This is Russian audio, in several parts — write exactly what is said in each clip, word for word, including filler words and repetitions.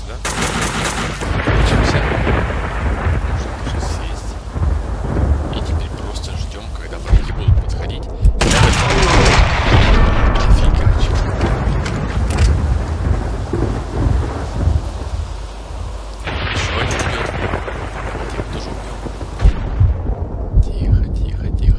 сюда. Учимся. Можно даже сесть. И теперь просто ждем, когда враги будут подходить. Фиг, короче. Еще один убил. Давайте его тоже убьем. Тихо, тихо, тихо.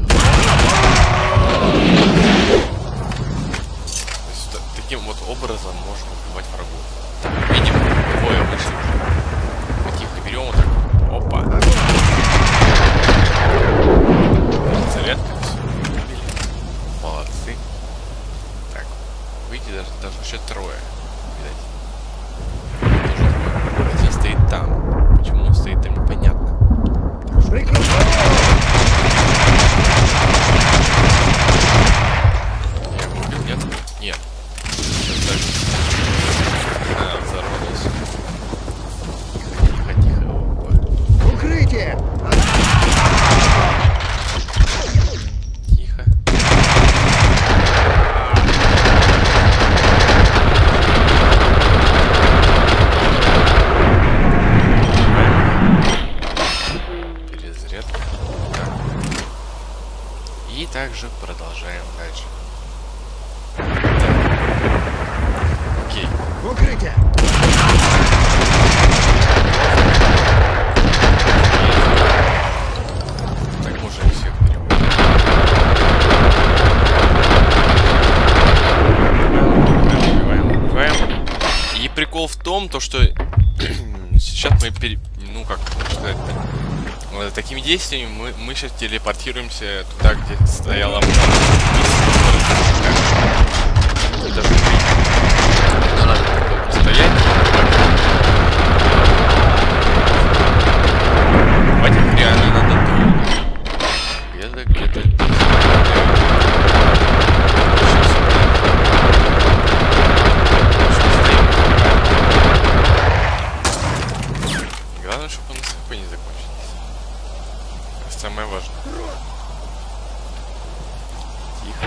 То есть, таким вот образом можно убивать врагов. Так, видим, двое вышли. Мы тихо берем вот так. Опа. Зарядка, все, убили. Молодцы. Так, выйти даже, даже еще трое. Видать. Тоже трое. Один стоит там. Почему он стоит там, непонятно. Так что... Я его убил, нет? Нет. Сейчас даже... А, взорвался. Тихо, тихо, тихо. Опа. Укрытие! Тихо. Перезарядка. Так. И также продолжаем дальше. Так. Окей. Укрытие! Так, мы уже всех переводим. Убиваем, убиваем, убиваем. И прикол в том, то, что сейчас мы пере... ну как сказать, такими действиями мы, мы сейчас телепортируемся туда, где стояла миссия. Даже не надо стоять. Давайте реально надо долго. Где-то, где-то здесь. Главное, чтобы он с хп не закончился. Это самое важное. Тихо.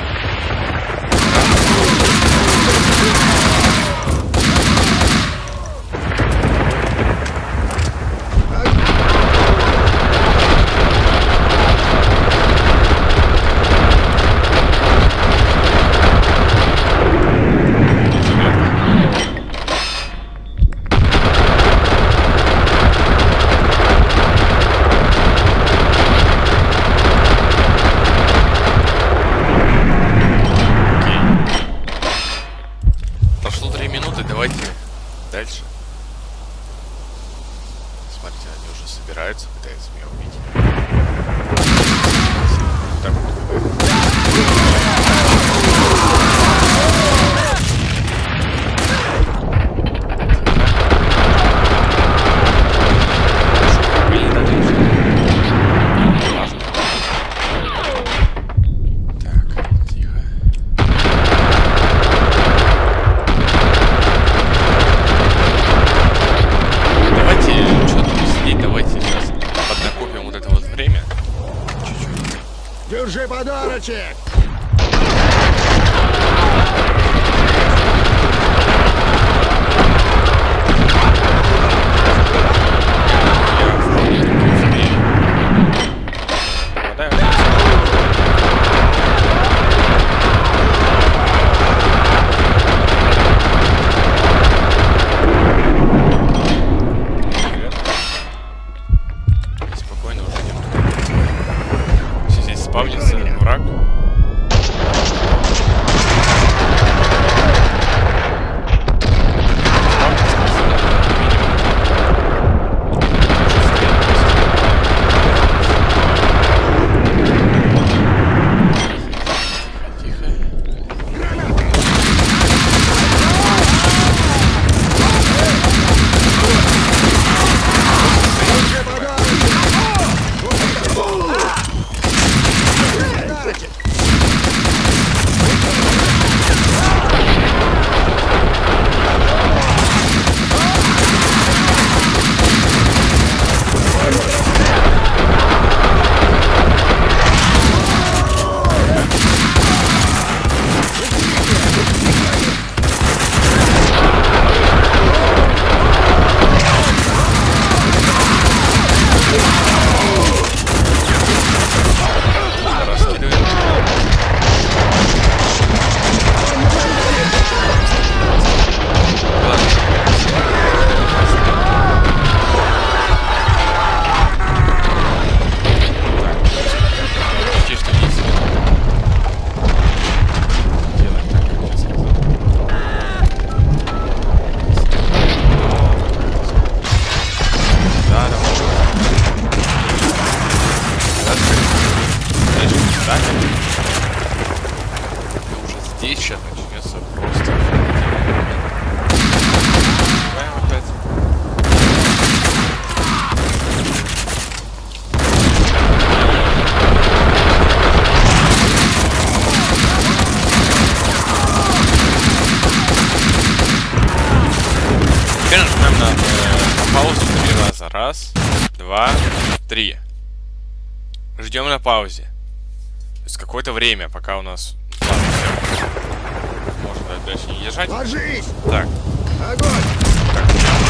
Дальше. Смотрите, они уже собираются, пытаются меня убить. Так вот. Держи подарочек! Спавнится враг. сейчас начнется просто. Давай опять. Теперь нажимаем на, э, на паузу три раза. Раз, два, три. Ждем на паузе. То есть какое-то время, пока у нас... Ладно, все. Можно дальше не держать. Ложись! Так. Огонь! Так.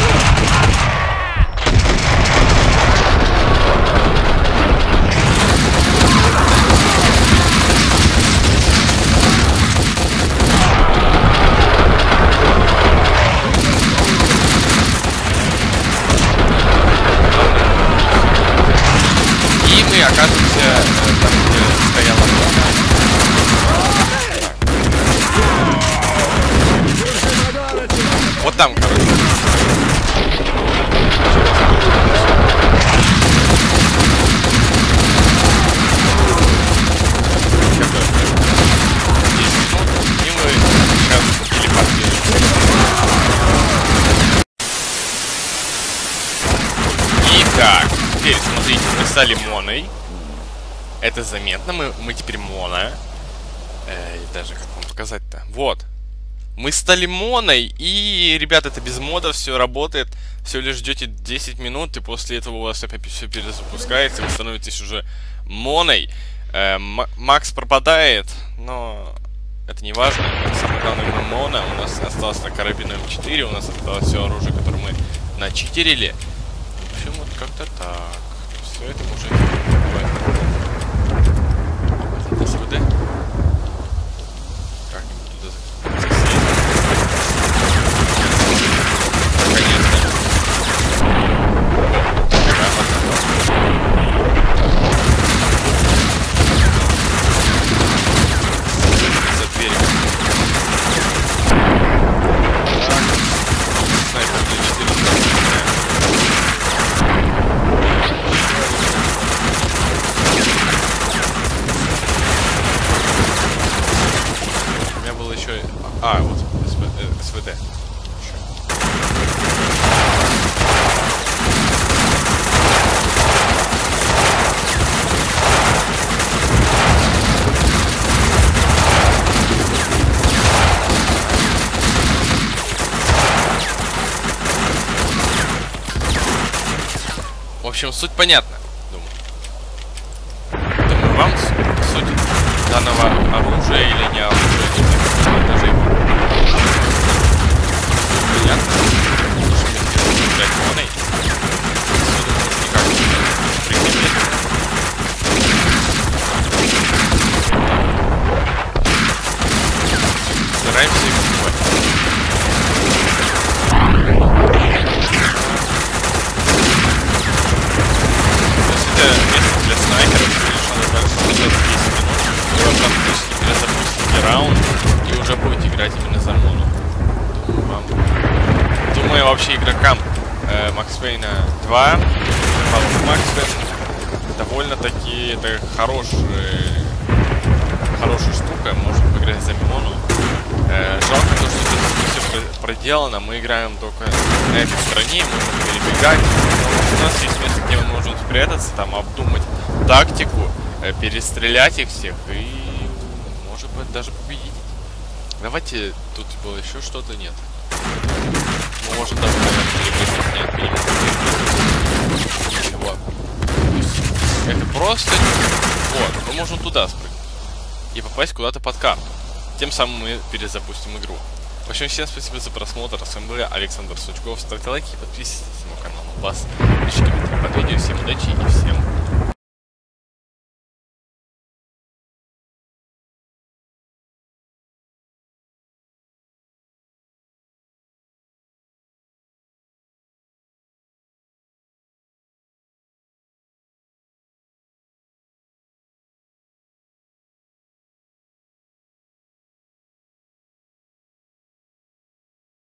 И мы оказываемся э, там, где стояла Мона. Вот там, короче. И мы сейчас телепортируемся. Итак, теперь смотрите, мы стали Моной. Это заметно, мы, мы теперь Мона. Э, даже как вам показать-то? Вот. Мы стали Моной, и, ребят, это без модов все работает. Всего лишь ждете десять минут, и после этого у вас опять все перезапускается, вы становитесь уже Моной. Э, Макс пропадает, но это не важно. Самое главное, мы Мона. У нас осталось на карабину эм четыре, у нас осталось все оружие, которое мы начитерили. В общем, вот как-то так. Все это уже... Это СВД? Как-нибудь туда засесть. Конечно. За дверью. Снайпер для четыре. Еще... А, вот, СВД. В общем, суть понятна, думаю. Думаю, вам суть данного оружия или не оружия, даже его. Понятно? Слушай, блядь, Моной. Отсюда можно никак не прикрепить. Стараемся их убивать. То есть это место для снайперов, лишь надо дальше десять минут. Скоро там перезапустите раунд и уже будете играть именно за Мону. Думаю, вам... Думаю, вообще игрокам э, Макс Пейна два, Макс Пейн довольно-таки это хорошая, хорошая штука, можно поиграть за Мону. Э, жалко то, что здесь все проделано, мы играем только на этой стороне, можем перебегать. У нас есть место, где мы можем спрятаться, там обдумать тактику, э, перестрелять их всех и, может быть, даже победить. Давайте, тут было еще что-то, нет. Мы можем даже, наверное, перебросить, нет, перебросить. Вот. То есть, это просто... Вот, мы можем туда спрыгнуть. И попасть куда-то под карту. Тем самым мы перезапустим игру. В общем, всем спасибо за просмотр. С вами был Александр Сучков. Ставьте лайки и подписывайтесь на мой канал. Вас, пишите комментарии под видео.